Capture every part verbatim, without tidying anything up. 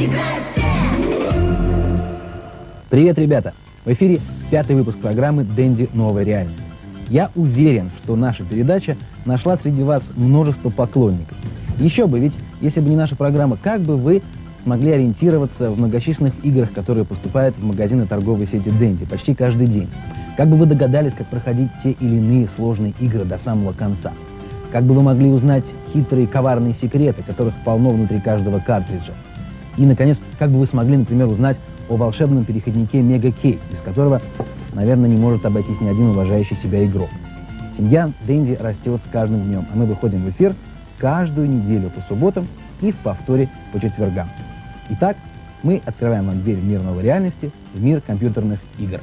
играют все! Привет, ребята! В эфире пятый выпуск программы «Денди. Новая реальность». Я уверен, что наша передача нашла среди вас множество поклонников. Еще бы, ведь если бы не наша программа, как бы вы смогли ориентироваться в многочисленных играх, которые поступают в магазины торговой сети «Денди» почти каждый день? Как бы вы догадались, как проходить те или иные сложные игры до самого конца? Как бы вы могли узнать хитрые коварные секреты, которых полно внутри каждого картриджа? И, наконец, как бы вы смогли, например, узнать о волшебном переходнике Мега Кей, без которого, наверное, не может обойтись ни один уважающий себя игрок. Семья Денди растет с каждым днем, а мы выходим в эфир каждую неделю по субботам и в повторе по четвергам. Итак, мы открываем вам дверь в мир новой реальности, в мир компьютерных игр.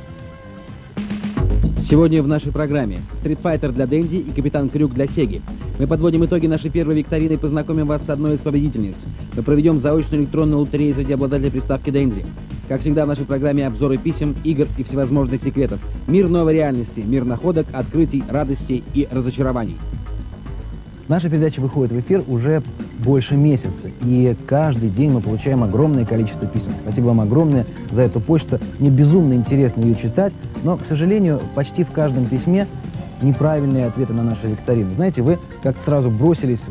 Сегодня в нашей программе Street Fighter для Денди и Капитан Крюк для Сеги. Мы подводим итоги нашей первой викторины и познакомим вас с одной из победительниц. Мы проведем заочную электронную лотерею среди обладателей приставки Денди. Как всегда в нашей программе обзоры писем, игр и всевозможных секретов. Мир новой реальности, мир находок, открытий, радостей и разочарований. Наша передача выходит в эфир уже больше месяца, и каждый день мы получаем огромное количество писем. Спасибо вам огромное за эту почту. Мне безумно интересно ее читать, но, к сожалению, почти в каждом письме неправильные ответы на наши викторины. Знаете, вы как сразу бросились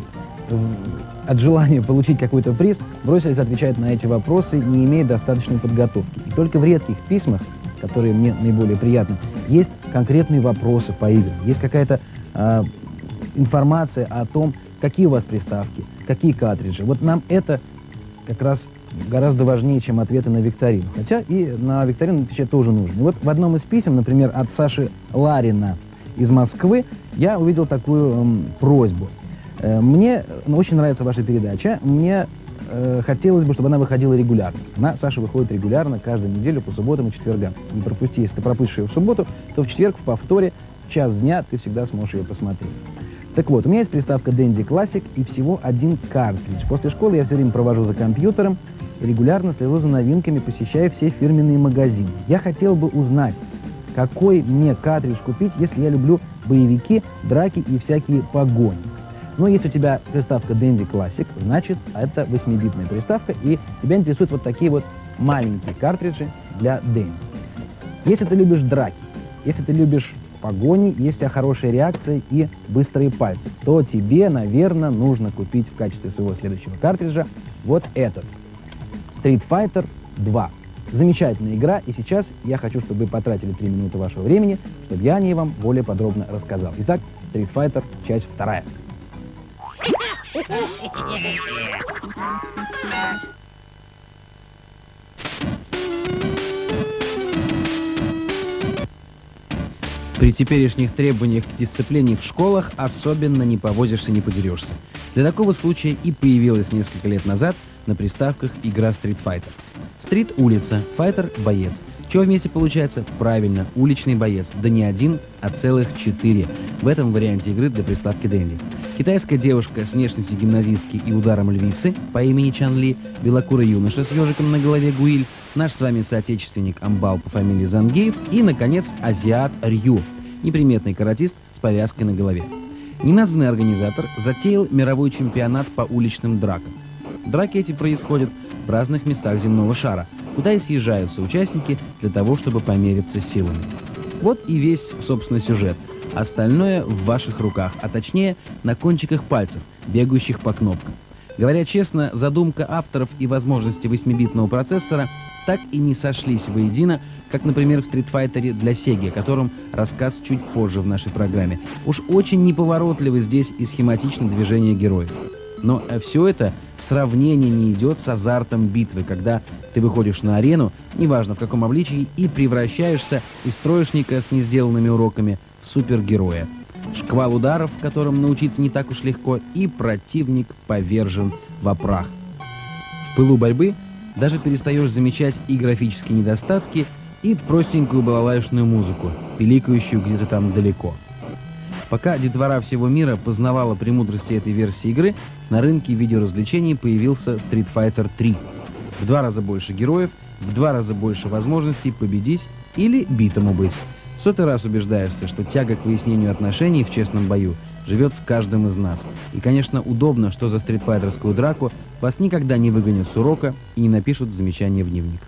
от желания получить какой-то приз, бросились отвечать на эти вопросы, не имея достаточной подготовки. И только в редких письмах, которые мне наиболее приятны, есть конкретные вопросы по играм, есть какая-то э, информация о том, какие у вас приставки, какие картриджи. Вот нам это как раз гораздо важнее, чем ответы на викторину. Хотя и на викторину отвечать тоже нужно. И вот в одном из писем, например, от Саши Ларина из Москвы, я увидел такую эм, просьбу. Э, мне очень нравится ваша передача. Мне э, хотелось бы, чтобы она выходила регулярно. Она, Саша, выходит регулярно каждую неделю по субботам и четвергам. Не пропусти, если ты пропустишь ее в субботу, то в четверг в повторе в час дня ты всегда сможешь ее посмотреть. Так вот, у меня есть приставка Dendy Classic и всего один картридж. После школы я все время провожу за компьютером, регулярно слежу за новинками, посещая все фирменные магазины. Я хотел бы узнать, какой мне картридж купить, если я люблю боевики, драки и всякие погони. Но если у тебя приставка Dendy Classic, значит, это восьмибитная приставка, и тебя интересуют вот такие вот маленькие картриджи для Dendy. Если ты любишь драки, если ты любишь погони, есть у тебя хорошая реакция и быстрые пальцы, то тебе, наверное, нужно купить в качестве своего следующего картриджа вот этот. Street Fighter два. Замечательная игра, и сейчас я хочу, чтобы вы потратили три минуты вашего времени, чтобы я о ней вам более подробно рассказал. Итак, Street Fighter, часть вторая. При теперешних требованиях к дисциплине в школах особенно не повозишься, не подерешься. Для такого случая и появилась несколько лет назад на приставках игра Street Fighter. Street — улица, Fighter — боец. Чего вместе получается? Правильно, уличный боец. Да не один, а целых четыре. В этом варианте игры для приставки Dendy. Китайская девушка с внешностью гимназистки и ударом львицы по имени Чан Ли, белокурый юноша с ежиком на голове Гуиль, наш с вами соотечественник Амбал по фамилии Зангеев и, наконец, азиат Рью, неприметный каратист с повязкой на голове. Неназванный организатор затеял мировой чемпионат по уличным дракам. Драки эти происходят в разных местах земного шара, куда и съезжаются участники для того, чтобы помериться силами. Вот и весь, собственно, сюжет. Остальное в ваших руках, а точнее на кончиках пальцев, бегающих по кнопкам. Говоря честно, задумка авторов и возможности восьмибитного процессора так и не сошлись воедино, как, например, в Street Fighter для Сеги, о котором рассказ чуть позже в нашей программе. Уж очень неповоротливы здесь и схематичны движения героев. Но все это в сравнении не идет с азартом битвы, когда ты выходишь на арену, неважно в каком обличии, и превращаешься из троечника с несделанными уроками в супергероя. Шквал ударов, которым научиться не так уж легко, и противник повержен во прах. В пылу борьбы даже перестаешь замечать и графические недостатки, и простенькую балалайшную музыку, пиликающую где-то там далеко. Пока детвора всего мира познавала премудрости этой версии игры, на рынке видеоразвлечений появился Street Fighter три. В два раза больше героев, в два раза больше возможностей победить или битому быть. В сотый раз убеждаешься, что тяга к выяснению отношений в честном бою живет в каждом из нас. И, конечно, удобно, что за стритфайтерскую драку вас никогда не выгонят с урока и не напишут замечания в дневник.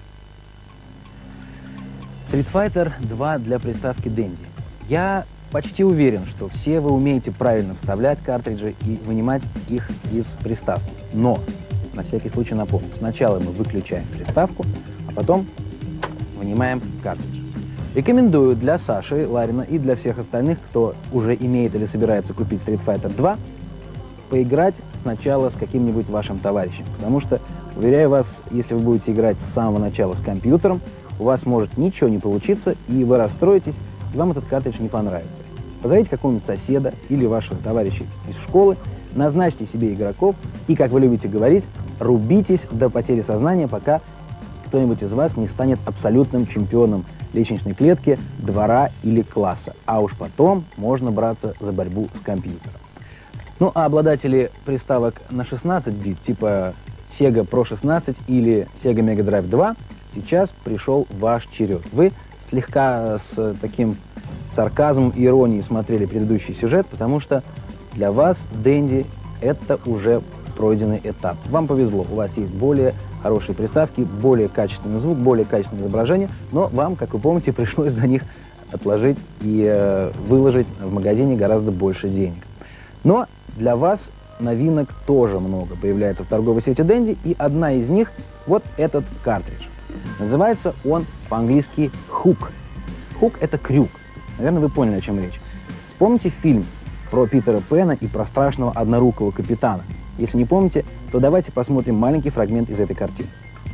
Street Fighter два для приставки Dendy. Я почти уверен, что все вы умеете правильно вставлять картриджи и вынимать их из приставки. Но, на всякий случай напомню, сначала мы выключаем приставку, а потом вынимаем картридж. Рекомендую для Саши Ларина и для всех остальных, кто уже имеет или собирается купить Street Fighter два, поиграть сначала с каким-нибудь вашим товарищем. Потому что, уверяю вас, если вы будете играть с самого начала с компьютером, у вас может ничего не получиться, и вы расстроитесь, и вам этот картридж не понравится. Позовите какого-нибудь соседа или ваших товарищей из школы, назначьте себе игроков и, как вы любите говорить, рубитесь до потери сознания, пока кто-нибудь из вас не станет абсолютным чемпионом лестничной клетки, двора или класса. А уж потом можно браться за борьбу с компьютером. Ну, а обладатели приставок на шестнадцать бит, типа Sega Pro шестнадцать или Sega Mega Drive два, сейчас пришел ваш черед. Вы слегка с таким сарказмом и иронией смотрели предыдущий сюжет, потому что для вас Dendy это уже пройденный этап. Вам повезло, у вас есть более хорошие приставки, более качественный звук, более качественное изображение, но вам, как вы помните, пришлось за них отложить и э, выложить в магазине гораздо больше денег. Но для вас новинок тоже много появляется в торговой сети Dendy, и одна из них вот этот картридж. Называется он по-английски Hook. Hook — это крюк. Наверное, вы поняли, о чем речь. Вспомните фильм про Питера Пэна и про страшного однорукого капитана. Если не помните, то давайте посмотрим маленький фрагмент из этой картины.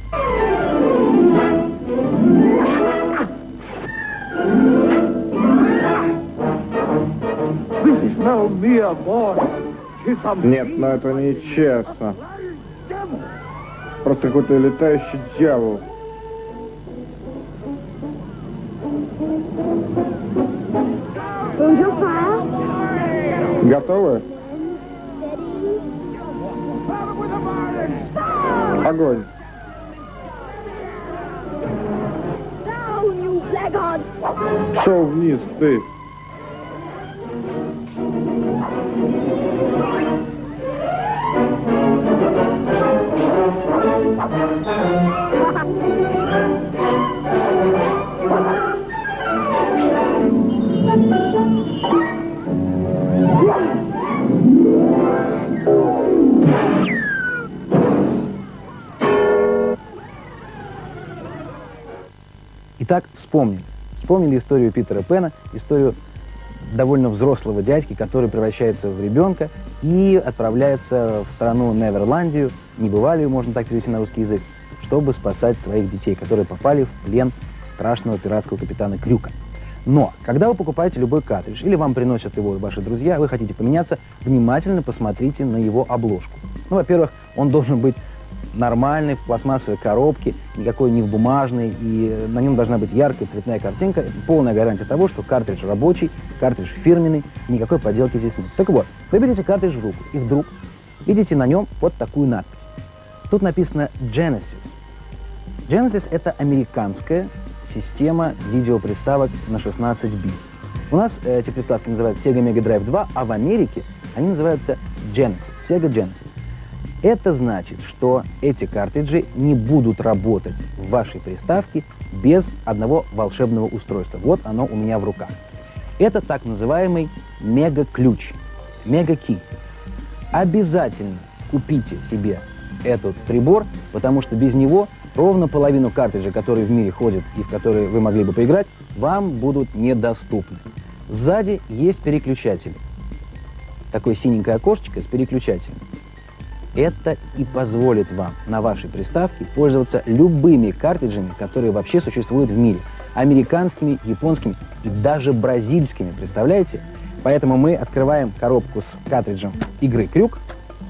Нет, но это нечестно. Просто какой-то летающий дьявол. Готовы? Огонь. Шел вниз, ты. Итак, вспомнили. Вспомнили историю Питера Пэна, историю довольно взрослого дядьки, который превращается в ребенка и отправляется в страну Неверландию, небывалую, можно так перевести на русский язык, чтобы спасать своих детей, которые попали в плен страшного пиратского капитана Крюка. Но, когда вы покупаете любой картридж, или вам приносят его ваши друзья, вы хотите поменяться, внимательно посмотрите на его обложку. Ну, во-первых, он должен быть нормальный, в пластмассовой коробке, никакой не в бумажной, и на нем должна быть яркая цветная картинка, полная гарантия того, что картридж рабочий, картридж фирменный, никакой подделки здесь нет. Так вот, вы берете картридж в руку, и вдруг видите на нем вот такую надпись. Тут написано Genesis. Genesis — это американская система видеоприставок на шестнадцать бит. У нас эти приставки называются Sega Mega Drive два, а в Америке они называются Genesis, Sega Genesis. Это значит, что эти картриджи не будут работать в вашей приставке без одного волшебного устройства. Вот оно у меня в руках. Это так называемый мега-ключ, мега-ки. Обязательно купите себе этот прибор, потому что без него ровно половину картриджей, которые в мире ходят и в которые вы могли бы поиграть, вам будут недоступны. Сзади есть переключатели. Такое синенькое окошечко с переключателем. Это и позволит вам на вашей приставке пользоваться любыми картриджами, которые вообще существуют в мире. Американскими, японскими и даже бразильскими, представляете? Поэтому мы открываем коробку с картриджем игры Крюк.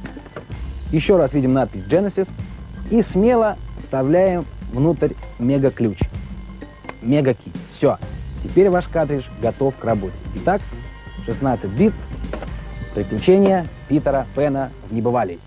Еще раз видим надпись Genesis и смело вставляем внутрь мега-ключ. Мега-ки. Все. Теперь ваш картридж готов к работе. Итак, шестнадцать бит. Приключения Питера Пэна в небывалии.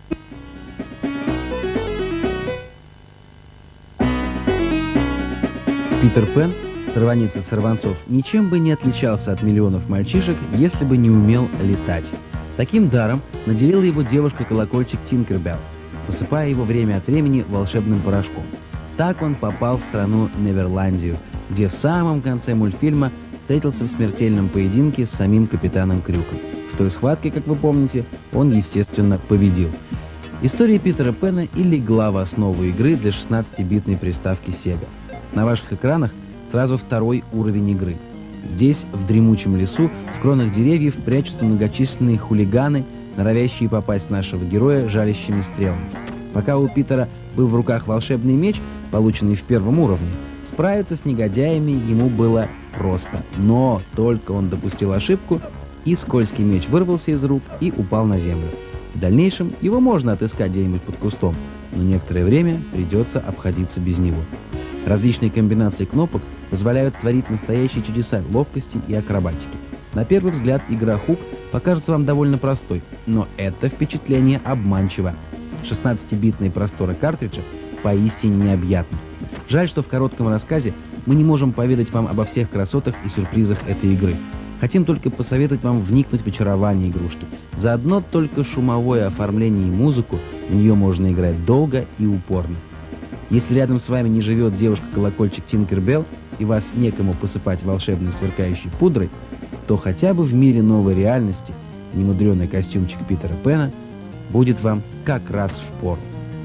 Питер Пэн, сорванец сорванцов, ничем бы не отличался от миллионов мальчишек, если бы не умел летать. Таким даром наделила его девушка-колокольчик Тинкербелл. посыпая его время от времени волшебным порошком. Так он попал в страну Неверландию, где в самом конце мультфильма встретился в смертельном поединке с самим капитаном Крюком. В той схватке, как вы помните, он, естественно, победил. История Питера Пэна и легла в основу игры для шестнадцатибитной приставки Sega. На ваших экранах сразу второй уровень игры. Здесь, в дремучем лесу, в кронах деревьев прячутся многочисленные хулиганы, норовящие попасть в нашего героя жалящими стрелами. Пока у Питера был в руках волшебный меч, полученный в первом уровне, справиться с негодяями ему было просто. Но только он допустил ошибку, и скользкий меч вырвался из рук и упал на землю. В дальнейшем его можно отыскать где-нибудь под кустом, но некоторое время придется обходиться без него. Различные комбинации кнопок позволяют творить настоящие чудеса ловкости и акробатики. На первый взгляд игра Хук покажется вам довольно простой, но это впечатление обманчиво. шестнадцатибитные просторы картриджа поистине необъятны. Жаль, что в коротком рассказе мы не можем поведать вам обо всех красотах и сюрпризах этой игры. Хотим только посоветовать вам вникнуть в очарование игрушки. За одно только шумовое оформление и музыку в нее можно играть долго и упорно. Если рядом с вами не живет девушка-колокольчик Тинкербелл и вас некому посыпать волшебной сверкающей пудрой, то хотя бы в мире новой реальности немудреный костюмчик Питера Пэна будет вам как раз впору.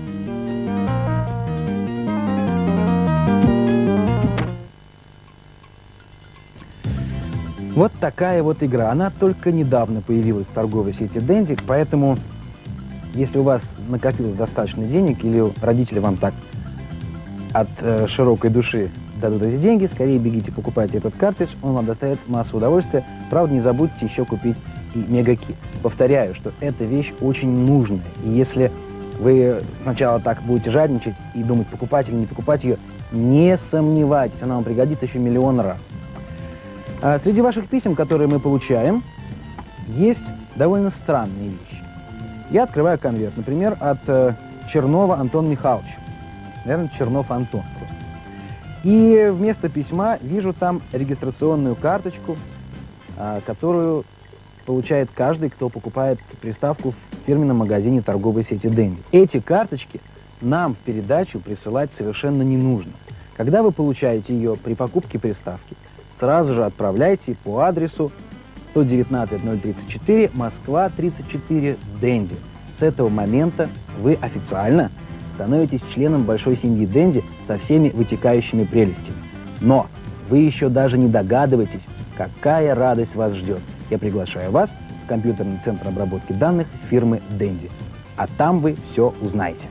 Вот такая вот игра. Она только недавно появилась в торговой сети Dendy, поэтому, если у вас накопилось достаточно денег, или родители вам так от э, широкой души дадут эти деньги, скорее бегите, покупайте этот картридж, он вам доставит массу удовольствия. Правда, не забудьте еще купить и Мегаки. Повторяю, что эта вещь очень нужная, и если вы сначала так будете жадничать и думать, покупать или не покупать ее, не сомневайтесь, она вам пригодится еще миллион раз. А среди ваших писем, которые мы получаем, есть довольно странные вещи. Я открываю конверт, например, от э, Чернова Антона Михайловича. Наверное, Чернов Антон просто. И вместо письма вижу там регистрационную карточку, э, которую получает каждый, кто покупает приставку в фирменном магазине торговой сети Dendy. Эти карточки нам в передачу присылать совершенно не нужно. Когда вы получаете ее при покупке приставки, сразу же отправляйте по адресу сто девятнадцать ноль тридцать четыре, Москва, тридцать четыре, Dendy. С этого момента вы официально становитесь членом большой семьи Dendy со всеми вытекающими прелестями. Но вы еще даже не догадываетесь, какая радость вас ждет. Я приглашаю вас в компьютерный центр обработки данных фирмы Dendy. А там вы все узнаете.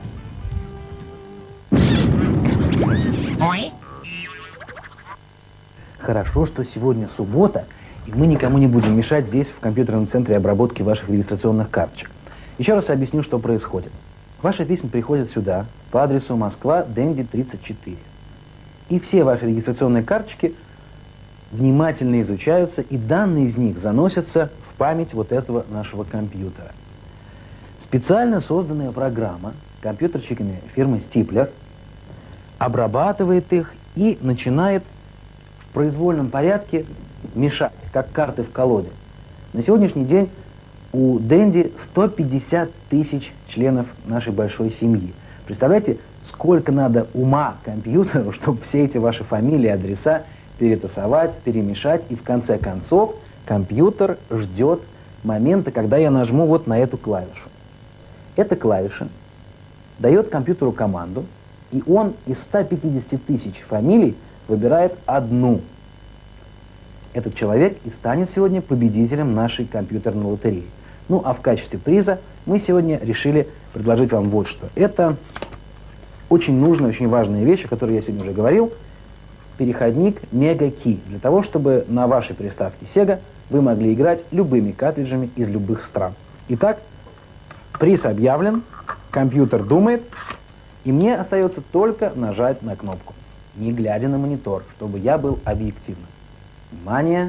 Хорошо, что сегодня суббота, и мы никому не будем мешать здесь, в компьютерном центре обработки ваших регистрационных карточек. Еще раз объясню, что происходит. Ваши письма приходят сюда, по адресу Москва, Dendy, тридцать четыре. И все ваши регистрационные карточки внимательно изучаются, и данные из них заносятся в память вот этого нашего компьютера. Специально созданная программа компьютерщиками фирмы Стиплер обрабатывает их и начинает в произвольном порядке мешать, как карты в колоде. На сегодняшний день у Dendy сто пятьдесят тысяч членов нашей большой семьи. Представляете, сколько надо ума компьютеру, чтобы все эти ваши фамилии, адреса перетасовать, перемешать, и в конце концов компьютер ждет момента, когда я нажму вот на эту клавишу. Эта клавиша дает компьютеру команду, и он из ста пятидесяти тысяч фамилий выбирает одну. Этот человек и станет сегодня победителем нашей компьютерной лотереи. Ну, а в качестве приза мы сегодня решили предложить вам вот что. Это очень нужная, очень важная вещь, о которой я сегодня уже говорил. Переходник Мегаки. Для того, чтобы на вашей приставке Sega вы могли играть любыми картриджами из любых стран. Итак, приз объявлен, компьютер думает, и мне остается только нажать на кнопку, не глядя на монитор, чтобы я был объективным. Внимание!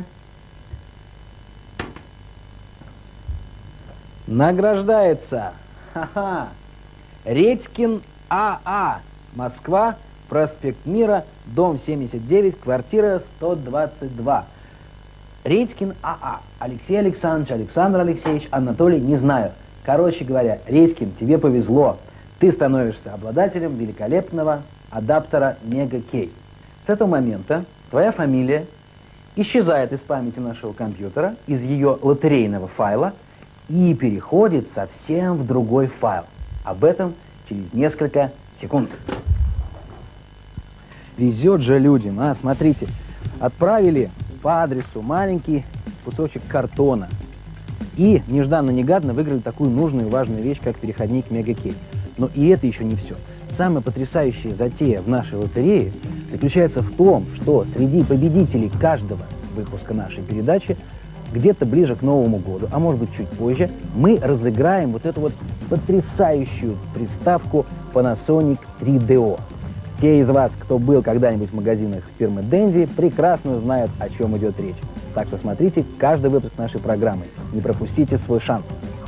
Награждается! Ха-ха! Редькин АА. Москва, проспект Мира, дом семьдесят девять, квартира сто двадцать два. Редькин АА. Алексей Александрович, Александр Алексеевич, Анатолий, не знаю. Короче говоря, Редькин, тебе повезло. ты становишься обладателем великолепного адаптера Mega-K. С этого момента твоя фамилия исчезает из памяти нашего компьютера, из ее лотерейного файла и переходит совсем в другой файл. Об этом через несколько секунд. Везет же людям, а, смотрите, отправили по адресу маленький кусочек картона и нежданно-негаданно выиграли такую нужную и важную вещь, как переходник Mega-K. Но и это еще не все. Самая потрясающая затея в нашей лотерее заключается в том, что среди победителей каждого выпуска нашей передачи где-то ближе к Новому году, а может быть чуть позже, мы разыграем вот эту вот потрясающую приставку Panasonic три ди о. Те из вас, кто был когда-нибудь в магазинах фирмы Dendy, прекрасно знают, о чем идет речь. Так что смотрите каждый выпуск нашей программы. Не пропустите свой шанс.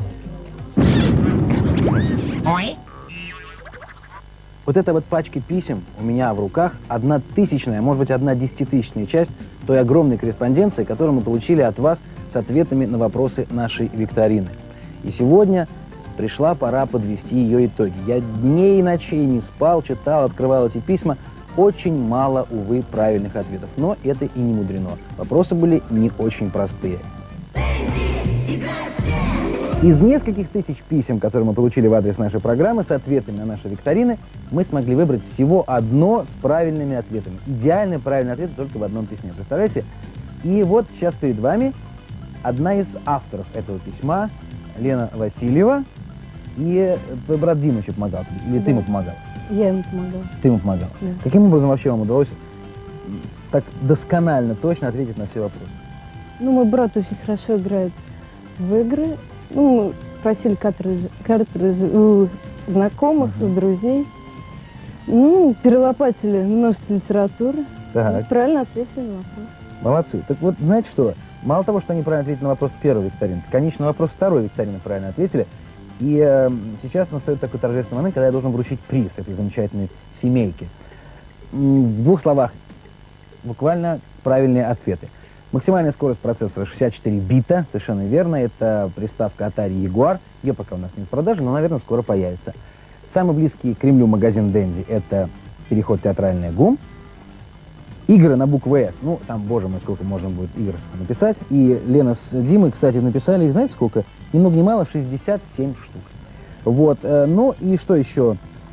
Ой. Вот эта вот пачка писем у меня в руках, одна тысячная, может быть, одна десятитысячная часть той огромной корреспонденции, которую мы получили от вас с ответами на вопросы нашей викторины. И сегодня пришла пора подвести ее итоги. Я дней и ночей не спал, читал, открывал эти письма. Очень мало, увы, правильных ответов. Но это и не мудрено. Вопросы были не очень простые. Из нескольких тысяч писем, которые мы получили в адрес нашей программы с ответами на наши викторины, мы смогли выбрать всего одно с правильными ответами. Идеальный правильный ответ только в одном письме. Представляете? И вот сейчас перед вами одна из авторов этого письма, Лена Васильева. И твой брат Дима еще помогал тебе? Или Да. ты ему помогал? Я ему помогала. Ты ему помогал? Да. Каким образом вообще вам удалось так досконально, точно ответить на все вопросы? Ну, мой брат очень хорошо играет в игры. Ну, мы просили картриджи, картриджи у знакомых, Мгм. у друзей. Ну, перелопатили множество литературы. Так. И правильно ответили на вопрос. Молодцы. Так вот, знаете что? Мало того, что они правильно ответили на вопрос первой викторины, так они еще на вопрос второй викторины правильно ответили. И э, сейчас настает такой торжественный момент, когда я должен вручить приз этой замечательной семейке. М, В двух словах, буквально правильные ответы. Максимальная скорость процессора шестьдесят четыре бита, совершенно верно. Это приставка Atari Jaguar. Ее пока у нас нет в продаже, но, наверное, скоро появится. Самый близкий к Кремлю магазин Dendy — это переход театральная ГУМ. Игры на букву «С». Ну, там, боже мой, сколько можно будет игр написать. И Лена с Димой, кстати, написали, их знаете сколько? Ни много ни мало, шестьдесят семь штук. Вот. э, Ну и что еще?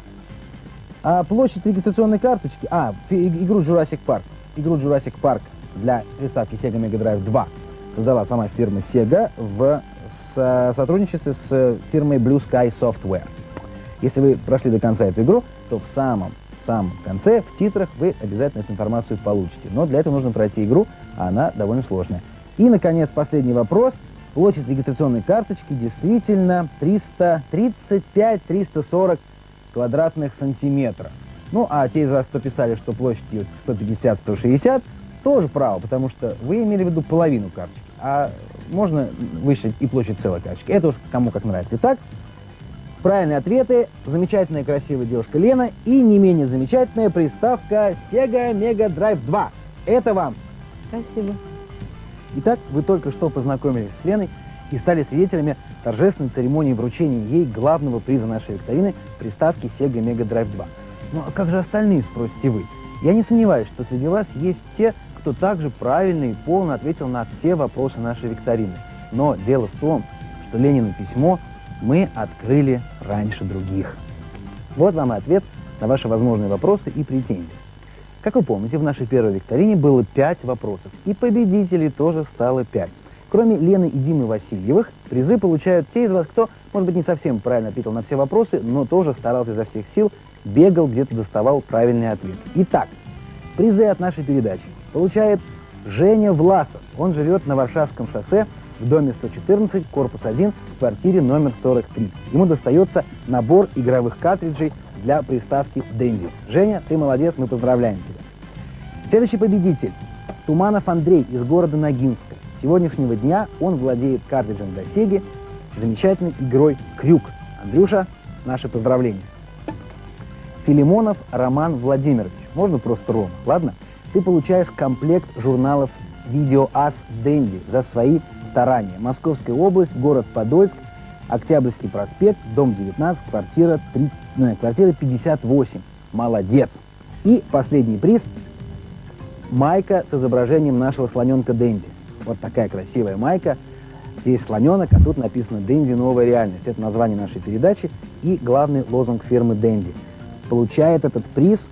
А площадь регистрационной карточки... А, фи- игру Jurassic Park. Игру Jurassic Park для приставки Sega Mega Drive два создала сама фирма Sega в со- сотрудничестве с фирмой Blue Sky Software. Если вы прошли до конца эту игру, то в самом В самом конце, в титрах, вы обязательно эту информацию получите. Но для этого нужно пройти игру, а она довольно сложная. И, наконец, последний вопрос. Площадь регистрационной карточки действительно триста тридцать пять — триста сорок квадратных сантиметров. Ну, а те из вас, кто писали, что площадь ее сто пятьдесят — сто шестьдесят, тоже право, потому что вы имели в виду половину карточки. А можно высчитать и площадь целой карточки. Это уж кому как нравится. Итак, правильные ответы. Замечательная, красивая девушка Лена и не менее замечательная приставка Sega Mega Drive два. Это вам. Спасибо. Итак, вы только что познакомились с Леной и стали свидетелями торжественной церемонии вручения ей главного приза нашей викторины — приставки Sega Mega Drive два. Ну а как же остальные, спросите вы? Я не сомневаюсь, что среди вас есть те, кто также правильно и полно ответил на все вопросы нашей викторины. Но дело в том, что Ленину письмо мы открыли раньше других. Вот вам и ответ на ваши возможные вопросы и претензии. Как вы помните, в нашей первой викторине было пять вопросов, и победителей тоже стало пять. Кроме Лены и Димы Васильевых, призы получают те из вас, кто, может быть, не совсем правильно ответил на все вопросы, но тоже старался изо всех сил, бегал, где-то доставал правильные ответы. Итак, призы от нашей передачи получает Женя Власов. Он живет на Варшавском шоссе, в доме сто четырнадцать, корпус один, в квартире номер сорок три. Ему достается набор игровых картриджей для приставки Dendy. Женя, ты молодец, мы поздравляем тебя. Следующий победитель – Туманов Андрей из города Ногинска. С сегодняшнего дня он владеет картриджем для Сеги, замечательной игрой «Крюк». Андрюша, наши поздравления. Филимонов Роман Владимирович. Можно просто Рома, ладно? Ты получаешь комплект журналов «Видеоас Dendy» за свои старания. Московская область, город Подольск. Октябрьский проспект, дом девятнадцать, квартира, три, ну, квартира пятьдесят восемь. Молодец. И последний приз – майка с изображением нашего слоненка Дэнди. Вот такая красивая майка. Здесь слоненок, а тут написано «Дэнди. Новая реальность». Это название нашей передачи и главный лозунг фирмы Дэнди. Получает этот приз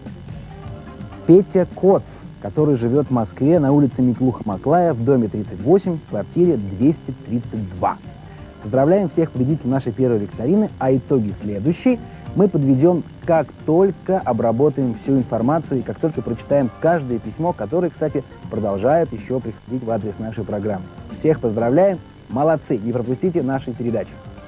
Петя Коц, который живет в Москве на улице Миклуха-Маклая в доме тридцать восемь, в квартире двести тридцать два. Поздравляем всех победителей нашей первой викторины, а итоги следующие мы подведем, как только обработаем всю информацию и как только прочитаем каждое письмо, которое, кстати, продолжает еще приходить в адрес нашей программы. Всех поздравляем, молодцы, не пропустите наши передачи.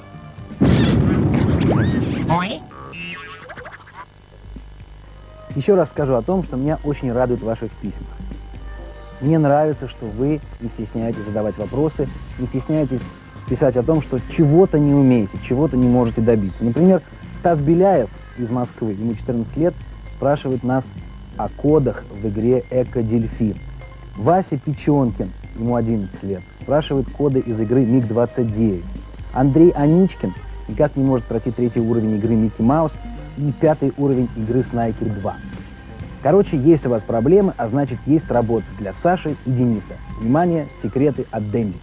Еще раз скажу о том, что меня очень радует в ваших письмах. Мне нравится, что вы не стесняетесь задавать вопросы, не стесняетесь писать о том, что чего-то не умеете, чего-то не можете добиться. Например, Стас Беляев из Москвы, ему четырнадцать лет, спрашивает нас о кодах в игре «Эко-дельфин». Вася Печенкин, ему одиннадцать лет, спрашивает коды из игры Миг двадцать девять. Андрей Аничкин никак не может пройти третий уровень игры Микки Маус и пятый уровень игры Снайкер два. Короче, есть у вас проблемы, а значит, есть работа для Саши и Дениса. Внимание, секреты от Дэнди.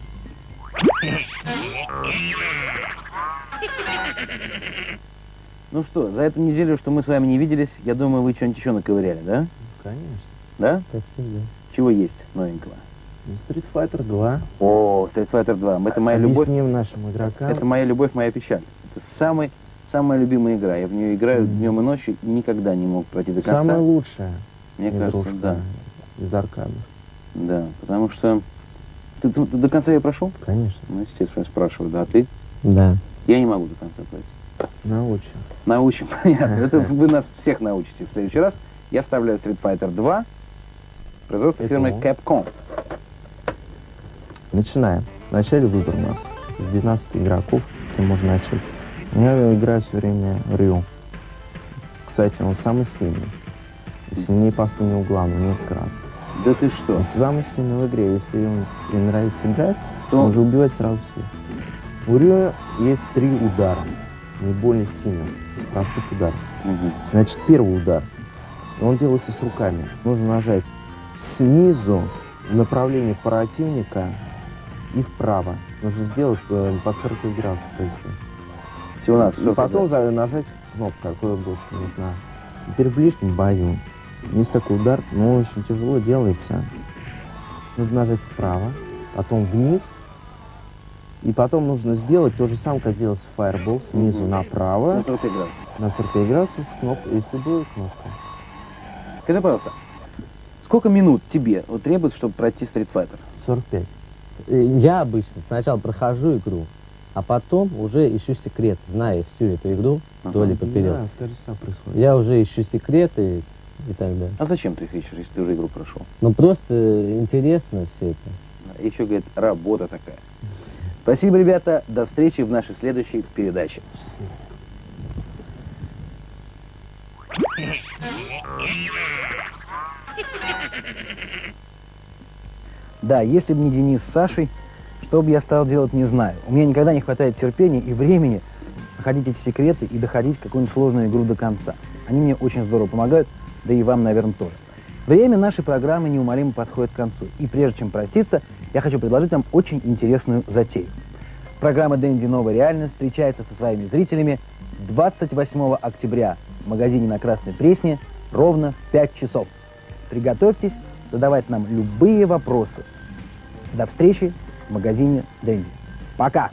Ну что, за эту неделю, что мы с вами не виделись, я думаю, вы что-нибудь еще наковыряли, да? Конечно. Да? Как всегда. Чего есть новенького? Street Fighter два. О, Street Fighter два. Это моя любовь. Объясним нашим игрокам. Это моя любовь, моя печаль. Это самый, самая любимая игра. Я в нее играю Mm. днем и ночью и никогда не мог пройти до конца. Самая лучшая Мне кажется, игрушка да. из аркады. Да, потому что... Ты, ты- ты до конца ее прошел? Конечно. Ну, естественно, я спрашиваю, да, а ты? Да. Я не могу до конца пройти. Научим. Научим, понятно. Это вы нас всех научите в следующий раз. Я вставляю Street Fighter два. Производство фирмы Итого. Capcom. Начинаем. Вначале выбор у нас из двенадцати игроков, кем можно начать. Я играю все время Рю. Кстати, он самый сильный. Сильнее по линии угла, но несколько раз. Да ты что? Он самый сильный в игре. Если он тебе нравится играть, То- он уже убивает сразу всех. У Рю есть три удара. Не более сильных, из простых ударов. Мгм. Значит, первый удар. Он делается с руками. Нужно нажать снизу в направлении противника и вправо. Нужно сделать э, под сорок градусов провести. Всего надо. И потом за- нажать кнопку, какую больше нужна. Теперь в ближнем бою. Есть такой удар, но очень тяжело делается. Нужно нажать вправо, потом вниз. И потом нужно сделать то же самое, как делается Fireball, снизу Мгм. направо, Ну, ты играл. на сорок градусов с кнопкой, и с любой кнопкой. Скажи, пожалуйста, сколько минут тебе вот требуется, чтобы пройти Street Fighter? сорок пять. Э, Я обычно сначала прохожу игру, а потом уже ищу секрет, зная всю эту игру вдоль и поперек. Да, скажи, что происходит. Я уже ищу секреты и так далее. А зачем ты их ищешь, если ты уже игру прошел? Ну просто интересно все это. Еще, говорит, работа такая. Спасибо, ребята. До встречи в нашей следующей передаче. Да, если бы не Денис с Сашей, что бы я стал делать, не знаю. У меня никогда не хватает терпения и времени проходить эти секреты и доходить какую-нибудь сложную игру до конца. Они мне очень здорово помогают, да и вам, наверное, тоже. Время нашей программы неумолимо подходит к концу. И прежде чем проститься, я хочу предложить вам очень интересную затею. Программа «Дэнди. Новая реальность» встречается со своими зрителями двадцать восьмого октября в магазине на Красной Пресне ровно в пять часов. Приготовьтесь задавать нам любые вопросы. До встречи в магазине «Дэнди». Пока!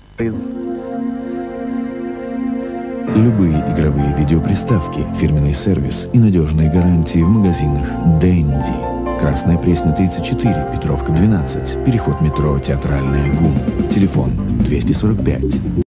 Любые игровые видеоприставки, фирменный сервис и надежные гарантии в магазинах «Дэнди». Красная Пресня, тридцать четыре, Петровка, двенадцать. Переход метро «Театральная ГУМ». Телефон двести сорок пять.